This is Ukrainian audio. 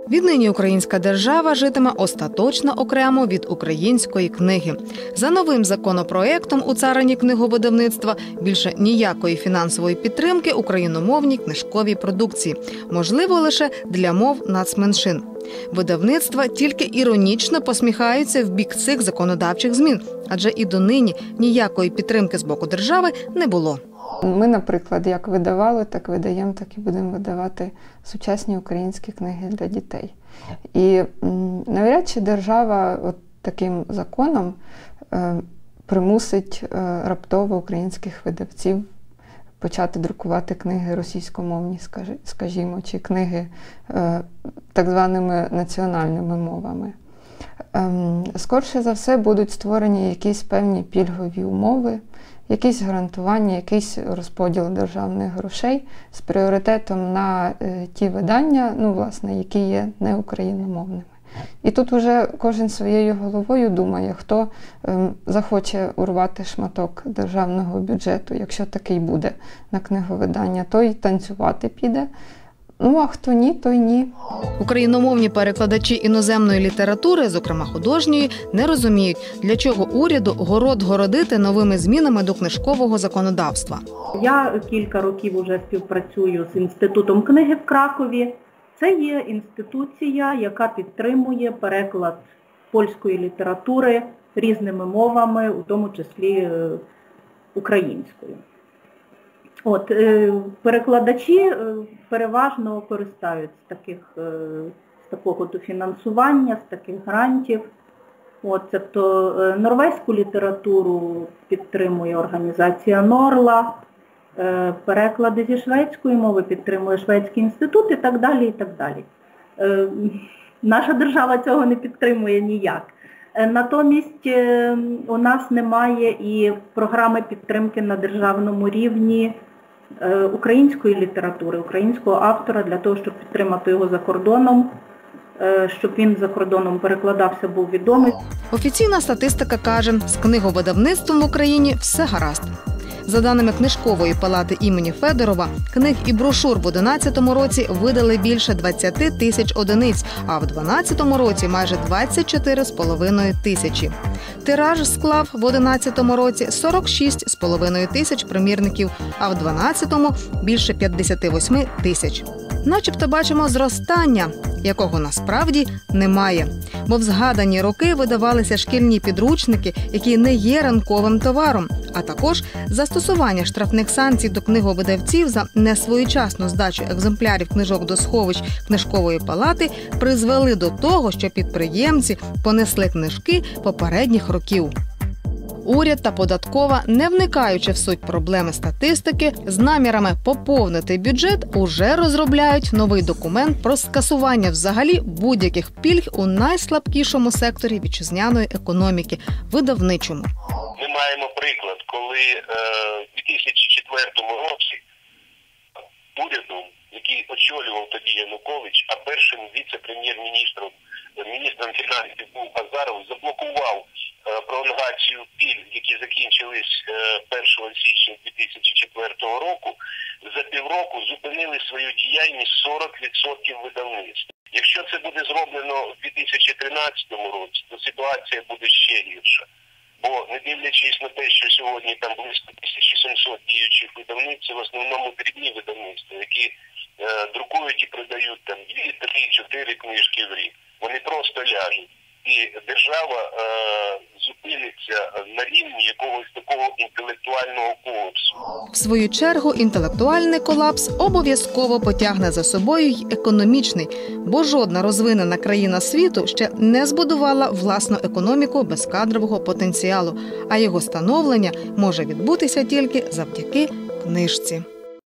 Віднині українська держава житиме остаточно окремо від української книги. За новим законопроектом у царині книговидавництва більше ніякої фінансової підтримки україномовній книжковій продукції. Можливо, лише для мов нацменшин. Видавництва тільки іронічно посміхаються в бік цих законодавчих змін, адже і донині ніякої підтримки з боку держави не було. Ми, наприклад, як видавали, так видаємо, так і будемо видавати сучасні українські книги для дітей. І навряд чи держава от таким законом примусить раптово українських видавців почати друкувати книги російськомовні, скажімо, чи книги так званими національними мовами. Скорше за все будуть створені якісь певні пільгові умови, якісь гарантування, якийсь розподіл державних грошей з пріоритетом на ті видання, власне, які є неукраїномовними. І тут вже кожен своєю головою думає, хто захоче урвати шматок державного бюджету, якщо такий буде на книговидання, той танцювати піде. А хто ні, той ні. Україномовні перекладачі іноземної літератури, зокрема художньої, не розуміють, для чого уряду город городити новими змінами до книжкового законодавства. Я кілька років вже співпрацюю з Інститутом книги в Кракові. Це є інституція, яка підтримує переклад польської літератури різними мовами, у тому числі українською. Перекладачі переважно користаються з такого дофінансування, з таких грантів. Тобто норвезьку літературу підтримує організація Норла, переклади зі шведської мови підтримує Шведський інститут і так далі, і так далі. Наша держава цього не підтримує ніяк. Натомість у нас немає і програми підтримки на державному рівні української літератури, українського автора для того, щоб підтримати його за кордоном, щоб він за кордоном перекладався, був відомий. Офіційна статистика каже, з книговидавництвом в Україні все гаразд. За даними Книжкової палати імені Федорова, книг і брошур в 2011 році видали більше 20 тисяч одиниць, а в 2012 році майже 24,5 тисячі. Тираж склав в 2011 році 46,5 тисяч примірників, а в 2012 – більше 58 тисяч. Начебто бачимо зростання, якого насправді немає. Бо в згадані роки видавалися шкільні підручники, які не є ринковим товаром, а також застосування штрафних санкцій до книговидавців за несвоєчасну здачу екземплярів книжок до сховищ Книжкової палати призвели до того, що підприємці понесли книжки попередніх років. Уряд та податкова, не вникаючи в суть проблеми статистики, з намірами поповнити бюджет, уже розробляють новий документ про скасування взагалі будь-яких пільг у найслабкішому секторі вітчизняної економіки – видавничому. Ми маємо приклад, коли в 2004 році урядом, який очолював тоді Янукович, а першим віце-прем'єр-міністром, міністром фінансів був Азаров, заблокував пролонгацію пільг, які закінчились 1 січня 2004 року, за півроку зупинили свою діяльність 40% видавництв. Якщо це буде зроблено в 2013 році, то ситуація буде ще гірша. Бо не дивлячись на те, що сьогодні там близько 1700 діючих видавництв, це в основному дрібні видавництва, які друкують і продають там 2, 3, 4 книжки в рік. Вони просто ляжуть. І держава зупиниться на рівні якогось такого інтелектуального колапсу. В свою чергу, інтелектуальний колапс обов'язково потягне за собою й економічний, бо жодна розвинена країна світу ще не збудувала власну економіку без кадрового потенціалу, а його становлення може відбутися тільки завдяки книжці.